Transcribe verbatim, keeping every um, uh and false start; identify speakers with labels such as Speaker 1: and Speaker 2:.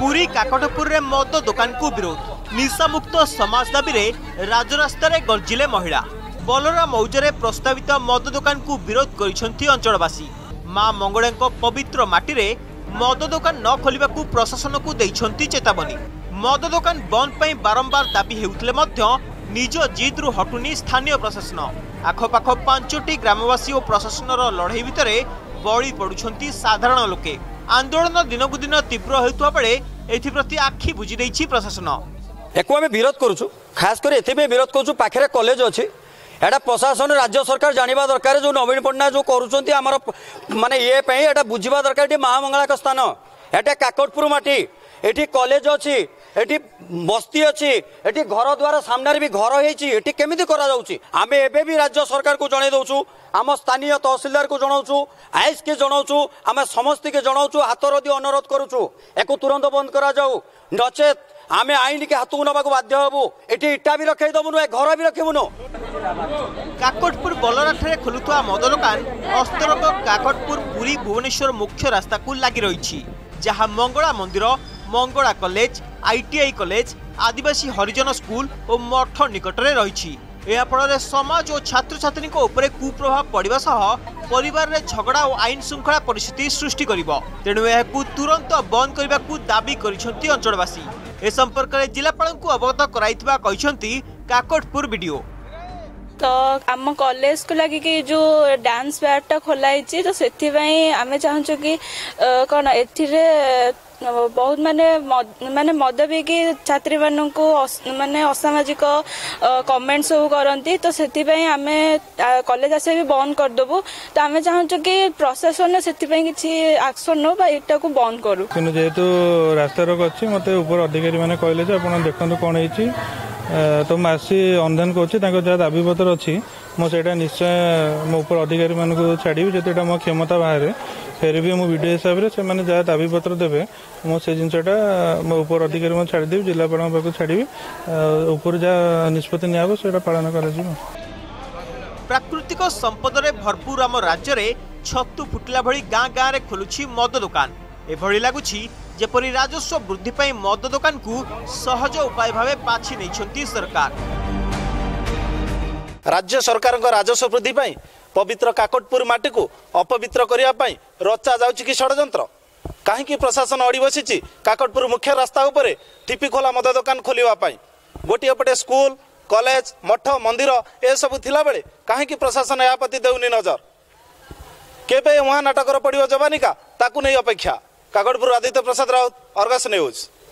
Speaker 1: पुरी काकटपुर रे मद दुकान को विरोध निशा मुक्त समाज दाबी रे राजरास्ता रे गर्जिले महिला बलरा मौजरे प्रस्तावित मद दुकान को विरोध करिसेंती अंचलवासी। मां मंगळांको पवित्र माटी रे मद दुकान न खोलिबा को प्रशासन को दैछंती चेतावनी। मद दुकान बंद पई बारंबार दाबी हेउतले मध्य निज जिद्रु हटुनी स्थानीय प्रशासन। आखपाख पांचटी ग्रामवासी और प्रशासन लड़ाई भितर बड़ी पड़ुछंती साधारण लोके। आंदोलन दिनकु दिन तीव्र हेउतबा बेले एथिप्रति आखि बुझी दैछि प्रशासन।
Speaker 2: एको आमे विरोध करूछु, खास कर एथिबे विरोध करूछु पाखरे कॉलेज अछि एटा प्रशासन राज्य सरकार जानिबा दरकार। जो नवीन पटना जो करूछंती हमर माने ये पई एटा बुझिबा दरकार। एटी महामंगला का स्थान, एटा काकटपुर माटी, एटी कॉलेज अछि, एटी बस्ती अछि, एटी घर द्वार सामने भी घर हेछि, एटी केमिति करा जाउछि। आमे एबे भी राज्य सरकार को जणाई दउछु, आम स्थानीय तहसीलदार को जणाउछु, आईएस के जणाउछु, आमे समस्त के जणाउछु, हाथरदी अनुरोध करूछु एको तुरंत बंद करा जाऊ, नचेत आमे आईन के हाथू नबाक बाध्य हबु। एटी इटा भी रखै दबुनु, ए घर भी रखिबुनु।
Speaker 1: काकटपुर बलराठरे खोलुथुआ मद दुकान अस्तरंग काकटपुर पुरी भुवनेश्वर मुख्य रास्ता को लागि रहिछि, जहाँ मंगला मंदिर, मंगला कॉलेज, आईटीआई कॉलेज, आदिवासी हरिजन स्कूल और मठ निकटरे रहिछि। एहा फଳରେ समाज और छात्र छात्री उपरे कुप्रभाव पड़िबा सह परिवार रे झगड़ा और आईन श्रृंखला परिस्थिति सृष्टि करिबो। तेणु एहाकु तुरंत बंद करबाकू दाबी करिसेंती अंचलवासी। ए संपर्क में जिलापाल को अवगत कराइथिबा कहिसेंती काकटपुर वीडियो।
Speaker 3: तो आम कॉलेज को लगे कि जो डांस बैटा खोलाई तो से आम चाहूँ कि कौन ए बहुत माने माने मद भी कि छात्री मानू माने असामाजिक कमेंट सब करती। तो से आम कॉलेज आस भी बंद करदेबू। तो आम चाहूँ कि प्रशासन से किसी एक्शन नो यहाँ को बंद करूँ।
Speaker 4: जेहेतु रास्ता रोक अच्छी मत ऊपर अधिकारी मैंने कहले आप देखते कौन है तो मुझे अनुधान कर जहाँ दाबी पत्र अच्छी मुझे निश्चय मो ऊपर अधिकारी मान को छाड़ी जो मो क्षमता बाहर फिर भी मो वीडियो हिसाब से मैंने जहाँ दाबी पत्र देवे मुझे जिनटा मो ऊपर अधिकारी मैं छाड़देवी जिलापाल पाक छाड़ी ऊपर जहाँ निष्पत्ति निया से पालन कर।
Speaker 1: प्राकृतिक संपद रे भरपूर आम राज्य में छतु फुटिला भली गाँ गाँ रे खोलुछि मद दुकान। एभली लगुछि जेपरी राजस्व वृद्धि पाई मद दुकान को सहज उपाय भावे बाछि नैछंती सरकार।
Speaker 5: राज्य सरकार राजस्व वृद्धि पाई पवित्र काकटपुर माटी को अपवित्र करिया पाई रचा जाउछि कि षडयंत्र। काहेकि प्रशासन अड़ी बसिछि काकटपुर मुख्य रास्ता उपरे टिपी खोला मद दुकान खोलिवा पाई। गोटिए पटे स्कूल, कॉलेज, मठ, मंदिर ए सब थिला बेले काहेकि प्रशासन या प्रति देउनी नजर। केबे वहां नाटकर पड़ियो जवानिका ताकू नहीं अपेक्षा। Kakatpur Aditya Prasad Raut, Argus news.